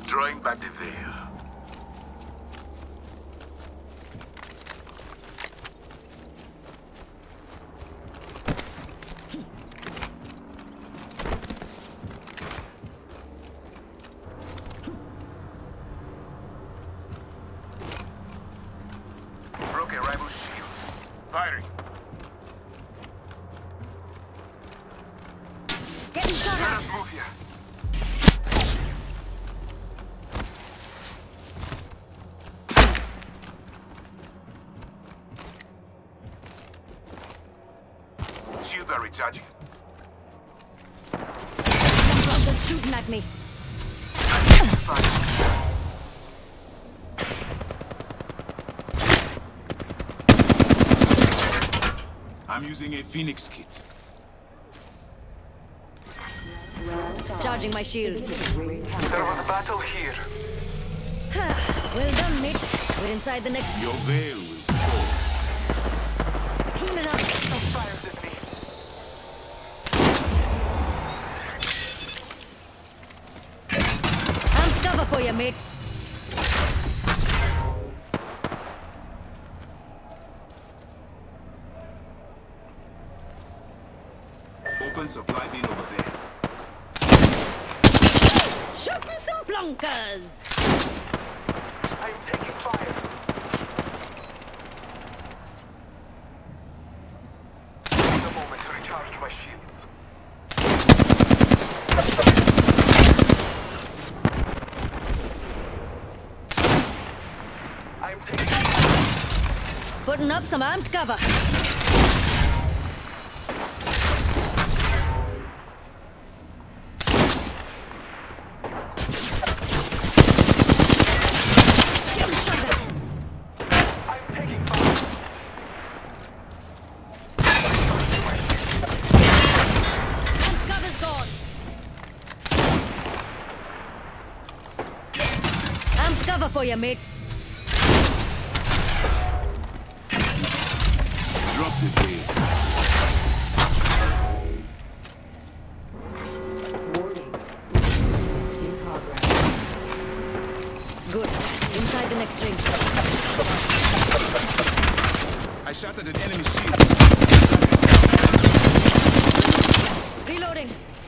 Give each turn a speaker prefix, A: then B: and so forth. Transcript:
A: Drawing back the veil. Broke a rival shield. Firing.
B: Getting shot
A: Let
B: at.
A: us move here. Shields are recharging.
B: Something's shooting at me.
A: I'm using a Phoenix kit.
B: Charging my shields.
A: There was a battle here.
B: Well done, mate. We're inside the next.
A: Your veil will fall.
B: Healing up.
A: Fires at me.
B: I'm cover for you, mates.
A: Open supply bin over there.
B: Shooting some plunkers.
A: I'm taking fire. Take a moment to recharge my shields. I'm taking fire.
B: Putting up some armed cover.
A: I'm taking fire.
B: Armed cover's gone. Armed cover for you, mates.
A: Drop the veil.
B: Good. Inside the next ring.
A: I shot at an enemy shield.
B: Reloading.